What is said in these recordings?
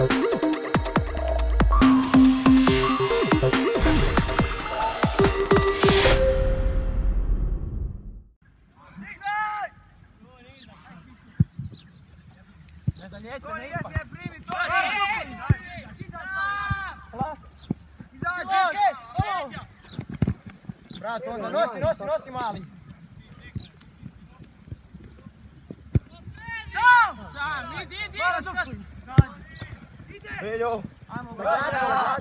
Nosi mali. Sam, idi. Veljo. Ajmo ga.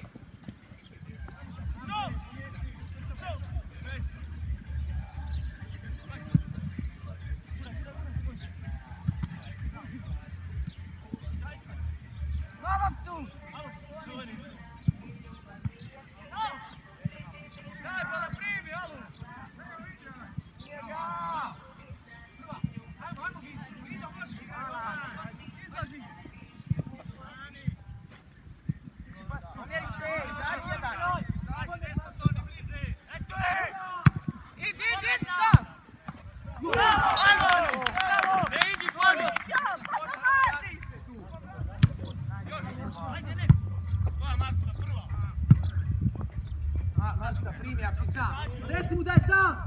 Reci mu da je sam!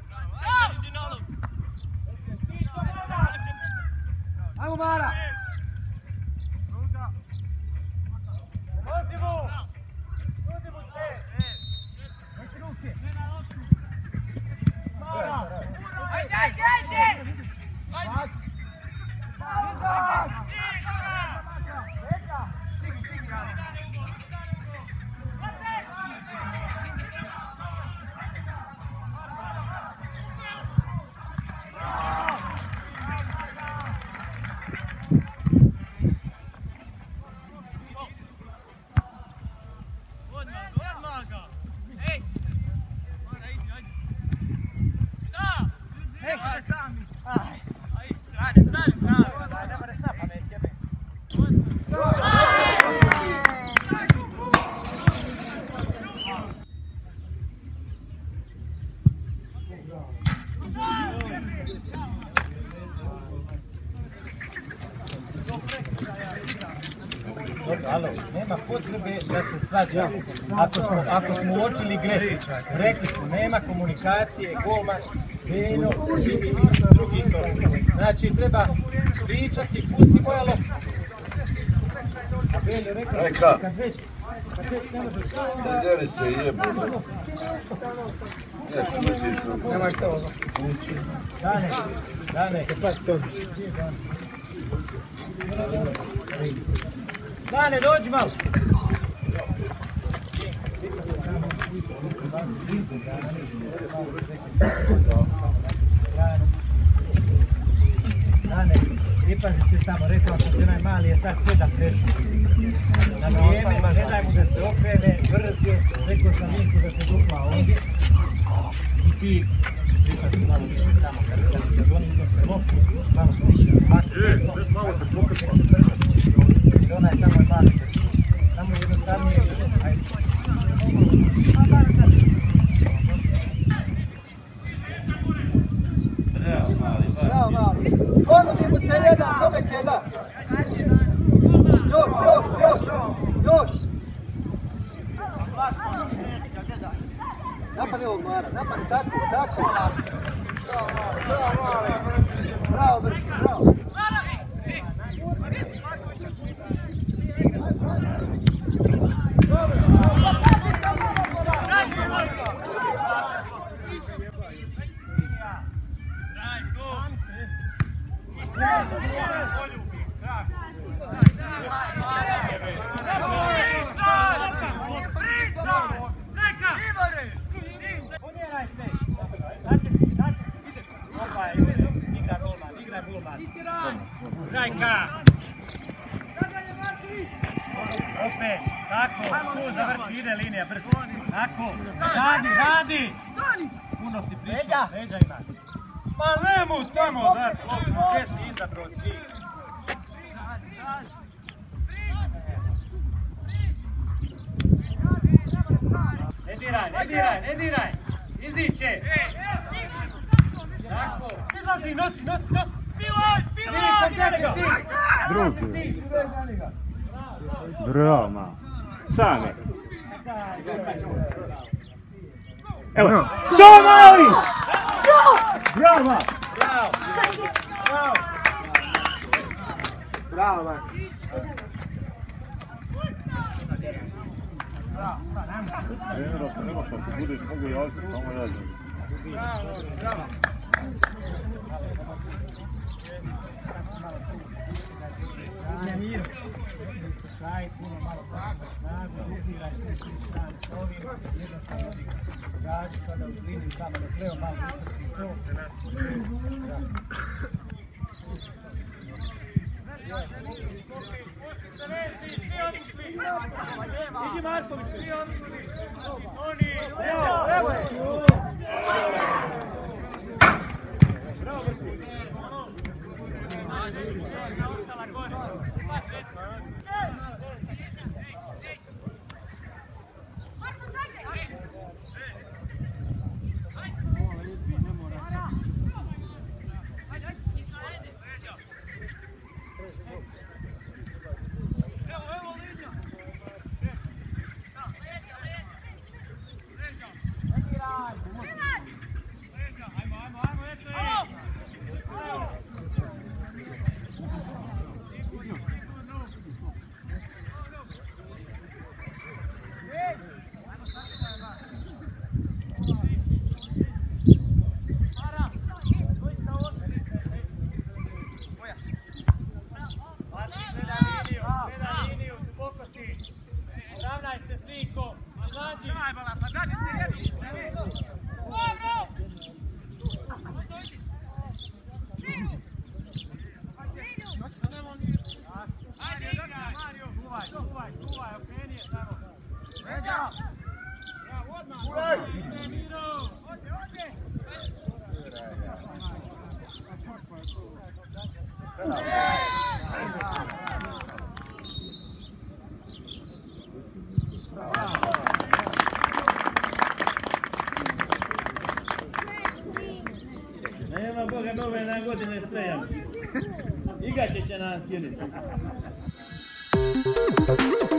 Ajmo Mara! Vozi mu! Ljudi mu se! Nesi ruke! Ajde! Alo, nema potrebe da se svađamo. Ako smo uočili grešku, rekli smo, nema komunikacije, golman, Veno, živi drugi stol. Znači, treba pričati, pusti moja lopta. A Veno rekao, kad već ne možeš kao... Djerice jebo. Nema što ovo. Dane, kad pa stojiš. Dane, dođi malo. Dane, pripazite samo, rekao sam ti onaj mali je sad 7 prešao. Na vrijeme, ne daj mu da se okrene, brz je, rekao sam isto da se dupla ovdje. I ti, pripazite malo više tamo, kad oni iznose loptu, malo se više bati. Malo se pokaže. I ona je samo mali test. Samo jednostavnije je, ajde. Bravo, mali. Ponudi mu se jedan, kome će jedan? Još! Napadi ovog Mara, napadi tako. Bravo, bravo. Rajka! Opet, tako, tu zavrti, ide linija, brzo. Tako, radi! Puno si prišao, leđa ima. Ma nemu tamo dati loptu, gdje si izabro cilj? Ne diraj! Izdiće! Tako! Izlazi, nosi! Pilaj! Drugi! Bravo, malo. Same. Evo. Ćao, mali! Bravo, malo. Bravo! Bravo! Bravo, malo. Nema što ti budeš mogu javiti, samo jađe. Bravo! Daj puno malo snagu, uzdiraj s strane s ovim, jednostavno gađi kada uz liniju tamo ne treba malo utrti to. Iđi Marković, svi odlučili. Oni, evo. Nema Boga nove na godine sve jam. Igače će nas skinuti.